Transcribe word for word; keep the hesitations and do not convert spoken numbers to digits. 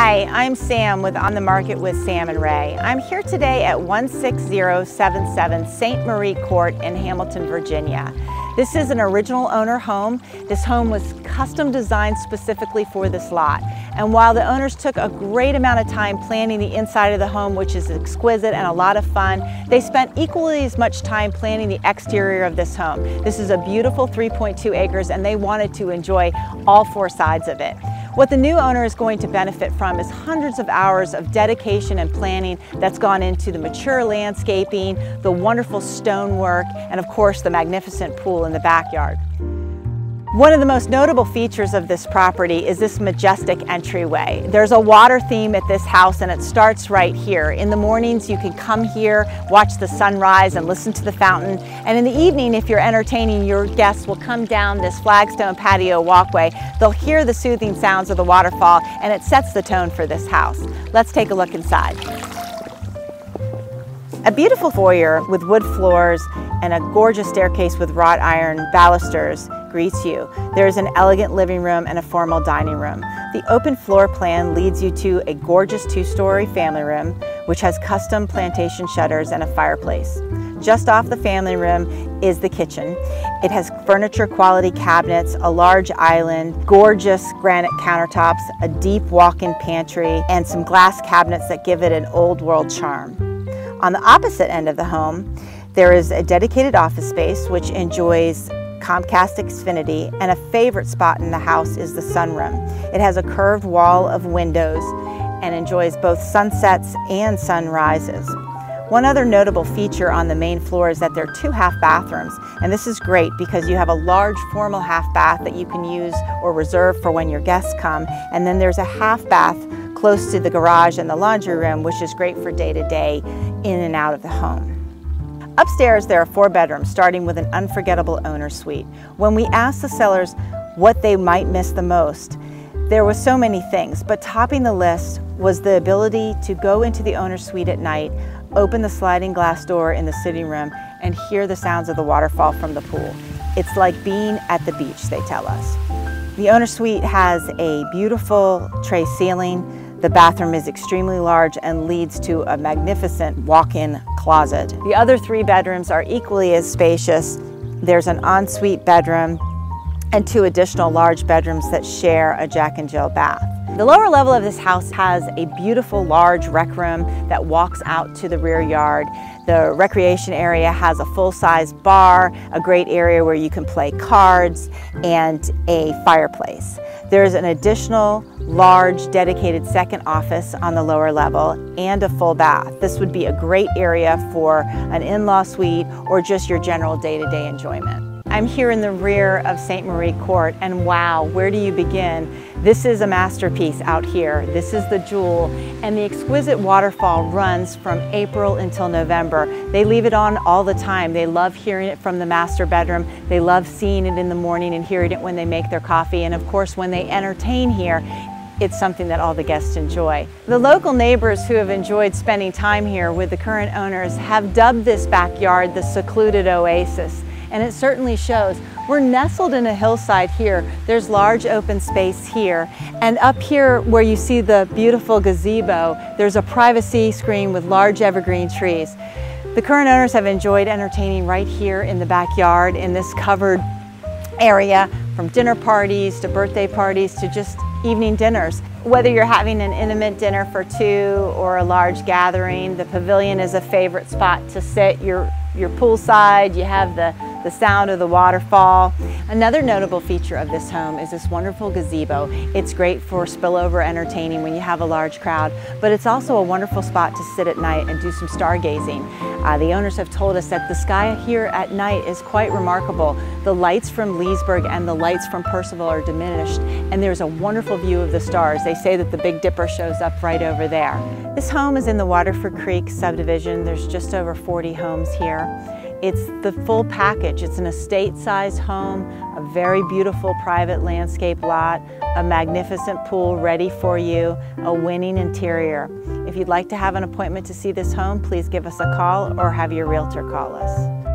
Hi, I'm Sam with On the Market with Sam and Ray. I'm here today at one six zero seven seven Sainte Marie Court in Hamilton, Virginia. This is an original owner home. This home was custom designed specifically for this lot. And while the owners took a great amount of time planning the inside of the home, which is exquisite and a lot of fun, they spent equally as much time planning the exterior of this home. This is a beautiful three point two acres and they wanted to enjoy all four sides of it. What the new owner is going to benefit from is hundreds of hours of dedication and planning that's gone into the mature landscaping, the wonderful stonework, and of course the magnificent pool in the backyard. One of the most notable features of this property is this majestic entryway. There's a water theme at this house and it starts right here. In the mornings you can come here, watch the sunrise and listen to the fountain. And in the evening, if you're entertaining, your guests will come down this flagstone patio walkway. They'll hear the soothing sounds of the waterfall and it sets the tone for this house. Let's take a look inside. A beautiful foyer with wood floors and a gorgeous staircase with wrought iron balusters greets you. There is an elegant living room and a formal dining room. The open floor plan leads you to a gorgeous two-story family room, which has custom plantation shutters and a fireplace. Just off the family room is the kitchen. It has furniture quality cabinets, a large island, gorgeous granite countertops, a deep walk-in pantry, and some glass cabinets that give it an old world charm. On the opposite end of the home, there is a dedicated office space which enjoys Comcast Xfinity, and a favorite spot in the house is the sunroom. It has a curved wall of windows and enjoys both sunsets and sunrises. One other notable feature on the main floor is that there are two half bathrooms, and this is great because you have a large formal half bath that you can use or reserve for when your guests come, and then there's a half bath close to the garage and the laundry room, which is great for day-to-day in and out of the home. Upstairs, there are four bedrooms, starting with an unforgettable owner suite. When we asked the sellers what they might miss the most, there were so many things, but topping the list was the ability to go into the owner suite at night, open the sliding glass door in the sitting room, and hear the sounds of the waterfall from the pool. It's like being at the beach, they tell us. The owner suite has a beautiful tray ceiling. The bathroom is extremely large and leads to a magnificent walk-in closet. The other three bedrooms are equally as spacious. There's an ensuite bedroom and two additional large bedrooms that share a Jack and Jill bath. The lower level of this house has a beautiful large rec room that walks out to the rear yard. The recreation area has a full-size bar, a great area where you can play cards, and a fireplace. There's an additional large dedicated second office on the lower level and a full bath. This would be a great area for an in-law suite or just your general day-to-day enjoyment. I'm here in the rear of Sainte Marie Court, and wow, where do you begin? This is a masterpiece out here. This is the jewel, and the exquisite waterfall runs from April until November. They leave it on all the time. They love hearing it from the master bedroom. They love seeing it in the morning and hearing it when they make their coffee, and of course when they entertain here, it's something that all the guests enjoy. The local neighbors who have enjoyed spending time here with the current owners have dubbed this backyard the secluded oasis. And it certainly shows. We're nestled in a hillside here. There's large open space here. And up here where you see the beautiful gazebo, there's a privacy screen with large evergreen trees. The current owners have enjoyed entertaining right here in the backyard in this covered area, from dinner parties to birthday parties to just evening dinners. Whether you're having an intimate dinner for two or a large gathering, the Pavilion is a favorite spot to sit. You're, you're poolside, you have the, the sound of the waterfall. Another notable feature of this home is this wonderful gazebo. It's great for spillover entertaining when you have a large crowd, but it's also a wonderful spot to sit at night and do some stargazing. Uh, the owners have told us that the sky here at night is quite remarkable. The lights from Leesburg and the lights from Percival are diminished, and there's a wonderful view of the stars. They say that the Big Dipper shows up right over there. This home is in the Waterford Creek subdivision. There's just over forty homes here. It's the full package. It's an estate-sized home, a very beautiful private landscape lot, a magnificent pool ready for you, a winning interior. If you'd like to have an appointment to see this home, please give us a call or have your realtor call us.